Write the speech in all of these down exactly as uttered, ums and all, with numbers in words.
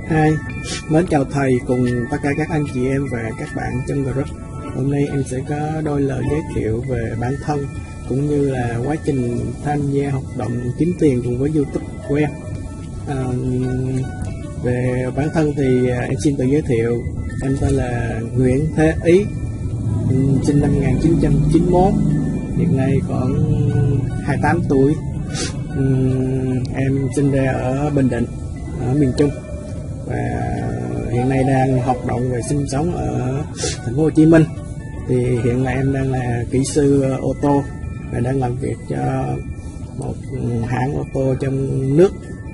Hi, mến chào thầy cùng tất cả các anh chị em và các bạn trong group. Hôm nay em sẽ có đôi lời giới thiệu về bản thân cũng như là quá trình tham gia hoạt động kiếm tiền cùng với YouTube của em. À, về bản thân thì em xin tự giới thiệu. Em tên là Nguyễn Thế Ý, sinh năm một nghìn chín trăm chín mươi mốt, hiện nay khoảng hai mươi tám tuổi. Em sinh ra ở Bình Định, ở miền Trung, và hiện nay đang hoạt động và sinh sống ở thành phố Hồ Chí Minh. Thì hiện nay em đang là kỹ sư ô tô và đang làm việc cho một hãng ô tô trong nước.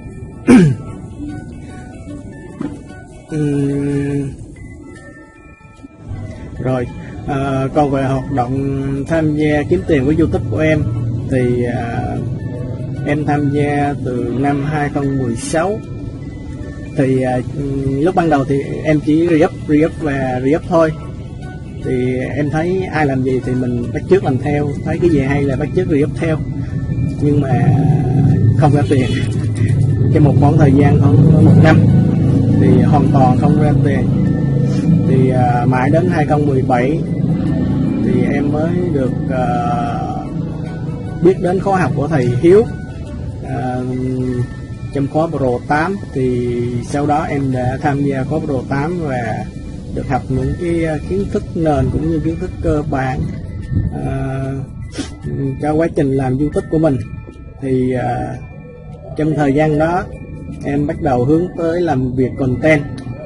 Rồi à, còn về hoạt động tham gia kiếm tiền với YouTube của em thì à, em tham gia từ năm hai không một sáu. Thì à, lúc ban đầu thì em chỉ re-up, re-up và re-up thôi. Thì em thấy ai làm gì thì mình bắt chước làm theo, thấy cái gì hay là bắt chước re-up theo, nhưng mà không ra tiền. Trong một khoảng thời gian khoảng một năm thì hoàn toàn không ra tiền. Thì à, mãi đến hai không một bảy thì em mới được à, biết đến khóa học của thầy Hiếu à, trong khóa Pro tám. Thì sau đó em đã tham gia khóa Pro tám và được học những cái kiến thức nền cũng như kiến thức cơ bản à, cho quá trình làm YouTube của mình. Thì à, trong thời gian đó em bắt đầu hướng tới làm việc content.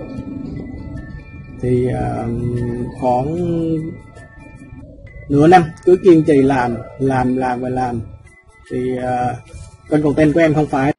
Thì à, khoảng nửa năm cứ kiên trì làm làm làm và làm. Thì uh, kênh content của em không phải